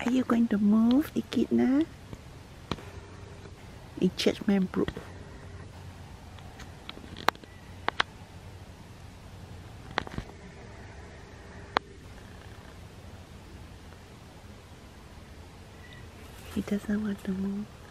Are you going to move, Echidna? Enchantment Brook. He doesn't want to move.